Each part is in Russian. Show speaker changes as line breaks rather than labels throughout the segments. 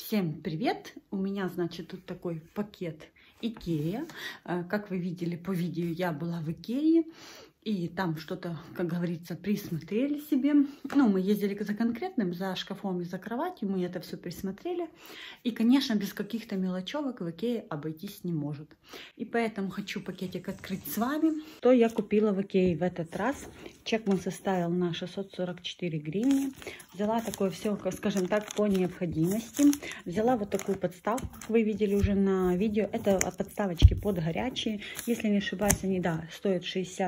Всем привет! У меня, значит, тут такой пакет Икея. Как вы видели по видео, я была в Икее. И там что-то, как говорится, присмотрели себе. Ну, мы ездили за конкретным, за шкафом и за кроватью. Мы это все присмотрели. И, конечно, без каких-то мелочевок в Икее обойтись не может. И поэтому хочу пакетик открыть с вами. Что я купила в Икее в этот раз. Чек мой составил на 644 гривны. Взяла такое все, скажем так, по необходимости. Взяла вот такую подставку, как вы видели уже на видео. Это подставочки под горячие. Если не ошибаюсь, они, да, стоят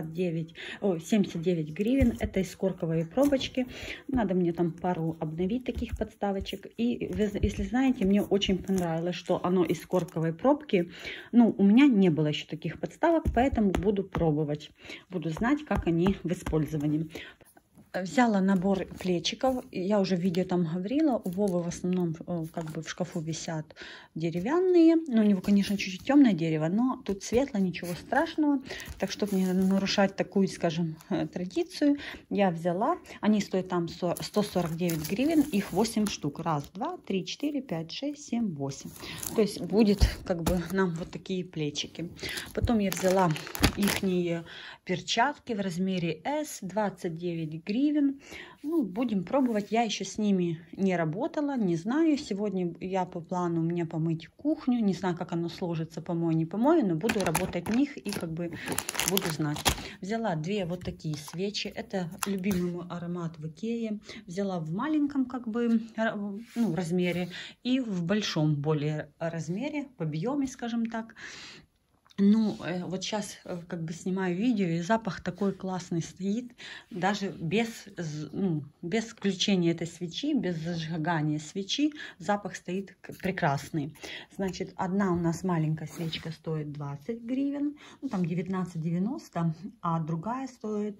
79 гривен. Это из корковой пробочки. Надо мне там пару обновить таких подставочек. И если знаете, мне очень понравилось, что оно из корковой пробки. Ну, у меня не было еще таких подставок, поэтому буду пробовать. Буду знать, как они в использовании. Взяла набор плечиков. Я уже в видео там говорила. У Вовы в основном как бы в шкафу висят деревянные. Ну, у него, конечно, чуть-чуть темное дерево, но тут светло, ничего страшного. Так, чтобы не нарушать такую, скажем, традицию, я взяла. Они стоят там 149 гривен. Их 8 штук. Раз, два, три, 4, 5, 6, 7, 8. То есть будет как бы нам вот такие плечики. Потом я взяла ихние перчатки в размере S, 29 гривен. Ну, будем пробовать. Я еще с ними не работала, не знаю. Сегодня я по плану мне помыть кухню. Не знаю, как оно сложится, помою, не помою, но буду работать в них и как бы буду знать. Взяла две вот такие свечи. Это любимый мой аромат в Икее. Взяла в маленьком как бы ну, размере и в большом более размере, в объеме, скажем так. Ну, вот сейчас как бы снимаю видео, и запах такой классный стоит, даже без включения этой свечи, без зажигания свечи, запах стоит прекрасный. Значит, одна у нас маленькая свечка стоит 20 гривен, ну, там 19,90, а другая стоит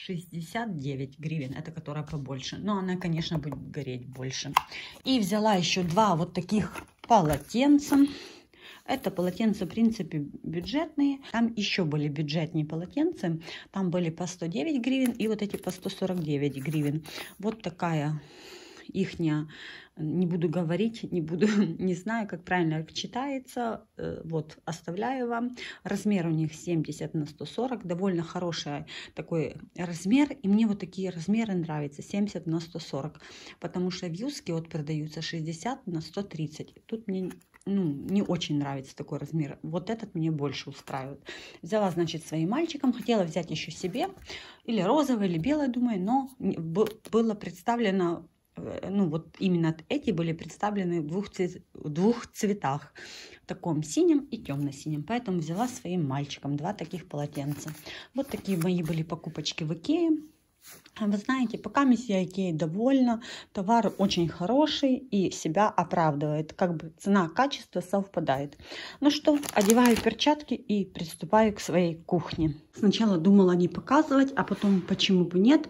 69 гривен, это которая побольше. Но она, конечно, будет гореть больше. И взяла еще два вот таких полотенца. Это полотенца, в принципе, бюджетные. Там еще были бюджетные полотенца. Там были по 109 гривен и вот эти по 149 гривен. Вот такая ихняя, не буду говорить, не знаю, как правильно читается. Вот, оставляю вам. Размер у них 70 на 140. Довольно хороший такой размер. И мне вот такие размеры нравятся. 70 на 140. Потому что вьюзки вот продаются 60 на 130. Тут мне... Ну, не очень нравится такой размер. Вот этот мне больше устраивает. Взяла, значит, своим мальчиком. Хотела взять еще себе. Или розовый, или белый, думаю. Но было представлено... Ну, вот именно эти были представлены в двух цветах. В таком синем и темно-синем. Поэтому взяла своим мальчиком два таких полотенца. Вот такие мои были покупочки в Икее. Вы знаете, пока я Икеей довольна, товар очень хороший и себя оправдывает. Как бы цена-качество совпадает. Ну что, одеваю перчатки и приступаю к своей кухне. Сначала думала не показывать, а потом почему бы нет.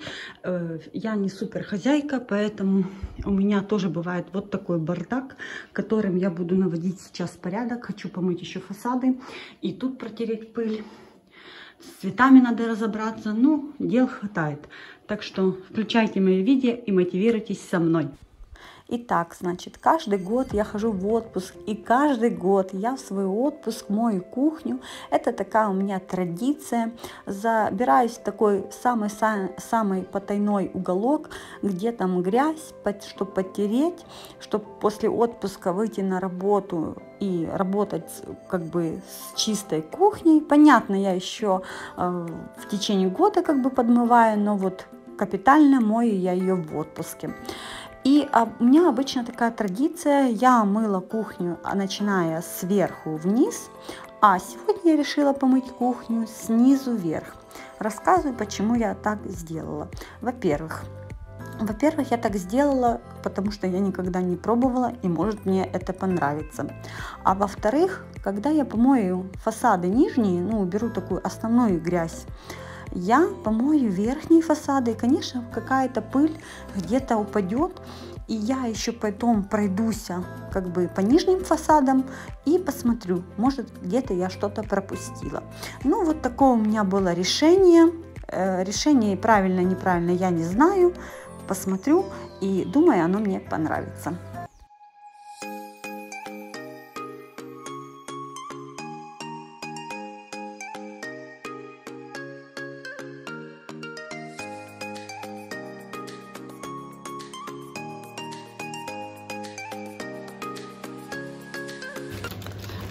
Я не супер хозяйка, поэтому у меня тоже бывает вот такой бардак, которым я буду наводить сейчас порядок. Хочу помыть еще фасады и тут протереть пыль. С цветами надо разобраться, ну, дел хватает. Так что включайте мои видео и мотивируйтесь со мной. Итак, значит, каждый год я хожу в отпуск, и каждый год я в свой отпуск мою кухню. Это такая у меня традиция. Забираюсь в такой самый потайной уголок, где там грязь, чтобы потереть, чтобы после отпуска выйти на работу и работать как бы с чистой кухней. Понятно, я еще в течение года как бы подмываю, но вот капитально мою я ее в отпуске. И у меня обычно такая традиция, я мыла кухню, начиная сверху вниз, а сегодня я решила помыть кухню снизу вверх. Рассказываю, почему я так сделала. Во-первых, я так сделала, потому что я никогда не пробовала, и может мне это понравится. А во-вторых, когда я помою фасады нижние, ну, уберу такую основную грязь, я помою верхние фасады, и, конечно, какая-то пыль где-то упадет, и я еще потом пройдусь как бы по нижним фасадам и посмотрю, может, где-то я что-то пропустила. Ну, вот такое у меня было решение. Решение правильно, неправильно, я не знаю. Посмотрю и думаю, оно мне понравится.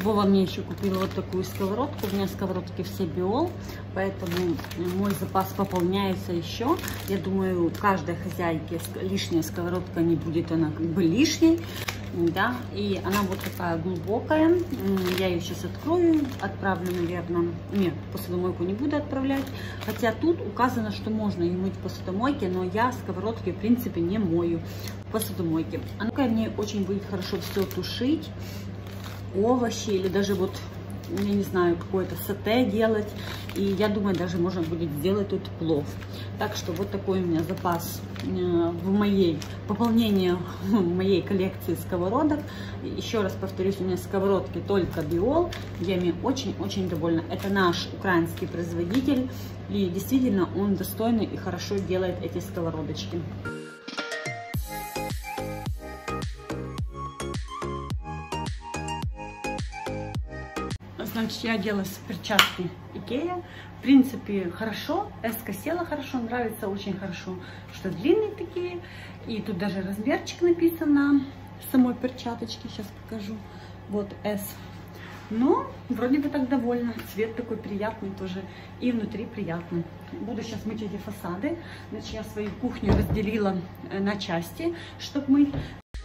Вова мне еще купил вот такую сковородку. У меня сковородки все Биол, поэтому мой запас пополняется еще. Я думаю, каждой хозяйке лишняя сковородка не будет, она как бы лишней. Да, и она вот такая глубокая. Я ее сейчас открою, отправлю, наверное. Нет, посудомойку не буду отправлять. Хотя тут указано, что можно ее мыть в посудомойке, но я сковородки, в принципе, не мою в посудомойке. Она в ней очень будет хорошо все тушить, овощи или даже вот, я не знаю, какое-то соте делать. И я думаю, даже можно будет сделать тут плов. Так что вот такой у меня запас в моей, пополнение моей коллекции сковородок. Еще раз повторюсь, у меня сковородки только Биол. Я ими очень-очень довольна. Это наш украинский производитель. И действительно он достойный и хорошо делает эти сковородочки. Значит, я оделась в перчатки Икея. В принципе, хорошо. Эска села хорошо, нравится очень хорошо, что длинные такие. И тут даже размерчик написан на самой перчаточке. Сейчас покажу. Вот S. Но вроде бы так довольна. Цвет такой приятный тоже. И внутри приятный. Буду сейчас мыть эти фасады. Значит, я свою кухню разделила на части, чтобы мыть.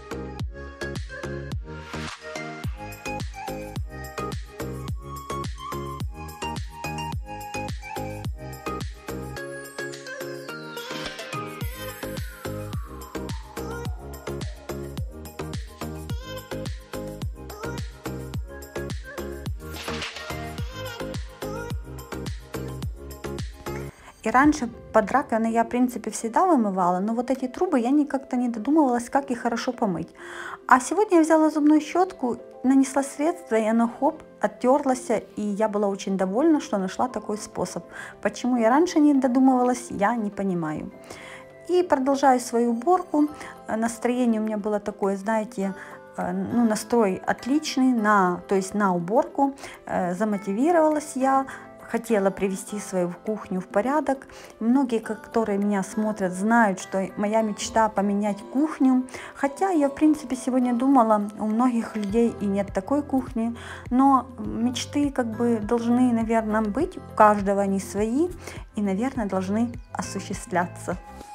И раньше под раковиной я, в принципе, всегда вымывала, но вот эти трубы я как-то не додумывалась, как их хорошо помыть. А сегодня я взяла зубную щетку, нанесла средство, и оно хоп, оттерлось, и я была очень довольна, что нашла такой способ. Почему я раньше не додумывалась, я не понимаю. И продолжаю свою уборку. Настроение у меня было такое, знаете, ну, настрой отличный, то есть на уборку. Замотивировалась я. Хотела привести свою кухню в порядок. Многие, которые меня смотрят, знают, что моя мечта поменять кухню. Хотя я, в принципе, сегодня думала, у многих людей и нет такой кухни. Но мечты как бы должны, наверное, быть. У каждого они свои и, наверное, должны осуществляться.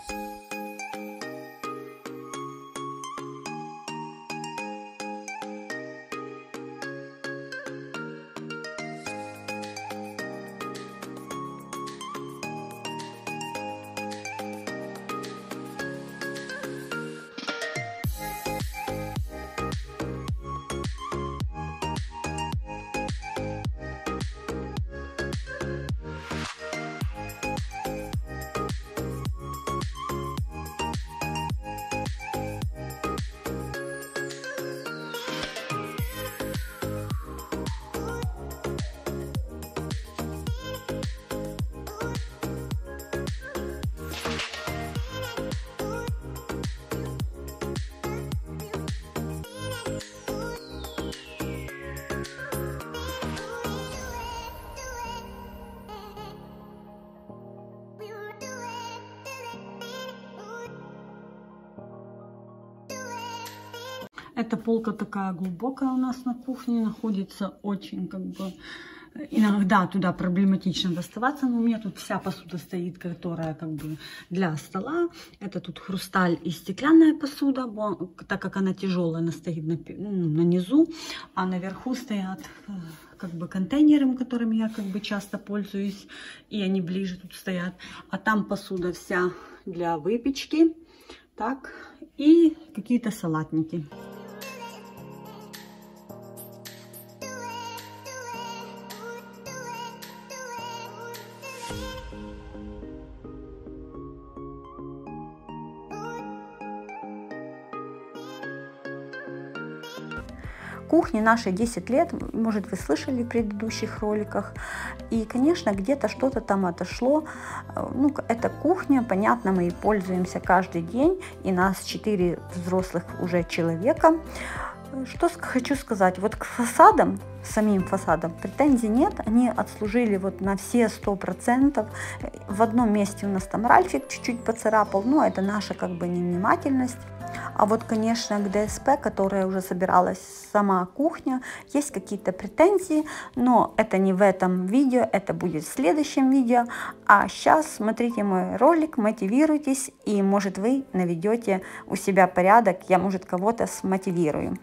Эта полка такая глубокая у нас на кухне находится, очень как бы иногда туда проблематично доставаться, но у меня тут вся посуда стоит, которая как бы для стола. Это тут хрусталь и стеклянная посуда, так как она тяжелая, она стоит на низу, а наверху стоят как бы контейнеры, которыми я как бы часто пользуюсь, и они ближе тут стоят. А там посуда вся для выпечки, так, и какие-то салатники.
Кухне нашей 10 лет, может, вы слышали в предыдущих роликах. И, конечно, где-то что-то там отошло. Ну, это кухня, понятно, мы ей пользуемся каждый день. И нас 4 взрослых уже человека. Что хочу сказать, вот к фасадам, самим фасадам претензий нет. Они отслужили вот на все 100%. В одном месте у нас там Ральфик чуть-чуть поцарапал, но это наша как бы невнимательность. А вот, конечно, к ДСП, которая уже собиралась сама кухня, есть какие-то претензии, но это не в этом видео, это будет в следующем видео. А сейчас смотрите мой ролик, мотивируйтесь, и может вы наведете у себя порядок, я может кого-то смотивирую.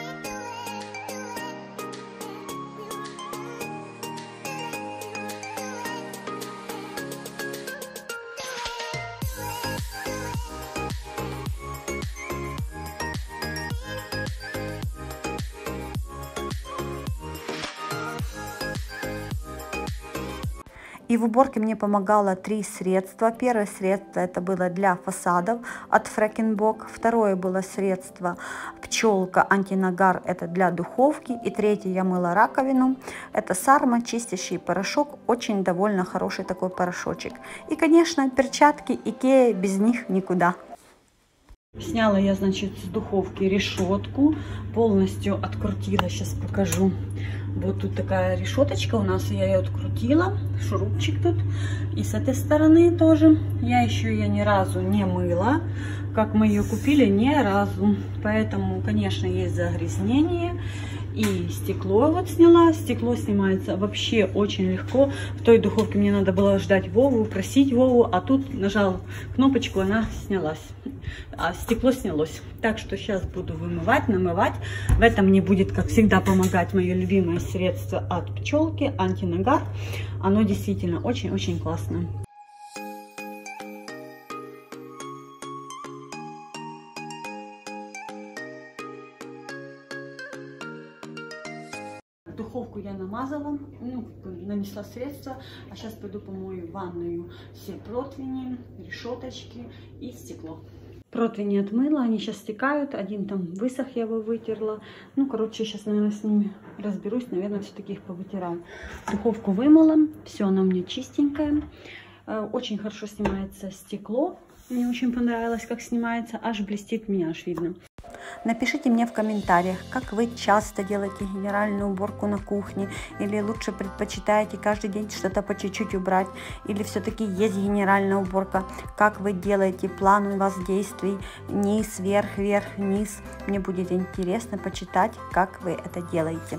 И в уборке мне помогало 3 средства. Первое средство это было для фасадов от Фрекен-Бок. Второе было средство пчелка антинагар, это для духовки. И третье я мыла раковину. Это Сарма чистящий порошок. Очень довольно хороший такой порошочек. И, конечно, перчатки Икеа, без них никуда.
Сняла я, значит, с духовки решетку. Полностью открутила. Сейчас покажу. Вот тут такая решеточка у нас, я ее открутила, шурупчик тут, и с этой стороны тоже. Я еще ее ни разу не мыла, как мы ее купили, ни разу, поэтому, конечно, есть загрязнение. И стекло вот сняла, стекло снимается вообще очень легко. В той духовке мне надо было ждать Вову, просить Вову, а тут нажал кнопочку, она снялась, а стекло снялось. Так что сейчас буду вымывать, намывать. В этом мне будет, как всегда, помогать мое любимое средство от пчелки, антинагар. Оно действительно очень-очень классное. Духовку я намазала, нанесла средство, а сейчас пойду помою ванную все противни, решеточки и стекло. Противни отмыла, они сейчас стекают, один там высох, я его вытерла. Ну, короче, сейчас, наверное, с ними разберусь, наверное, все-таки их повытираю. Духовку вымыла, все, она у меня чистенькая. Очень хорошо снимается стекло, мне очень понравилось, как снимается, аж блестит, меня аж видно.
Напишите мне в комментариях, как вы часто делаете генеральную уборку на кухне, или лучше предпочитаете каждый день что-то по чуть-чуть убрать, или все-таки есть генеральная уборка, как вы делаете, план у вас действий, низ, вверх, вверх, вниз. Мне будет интересно почитать, как вы это делаете.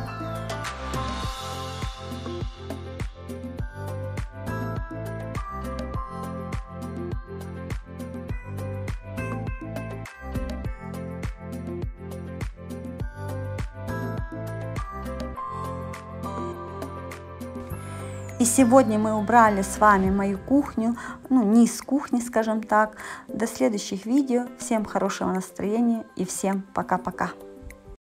И сегодня мы убрали с вами мою кухню, низ кухни, скажем так. До следующих видео. Всем хорошего настроения и всем пока-пока.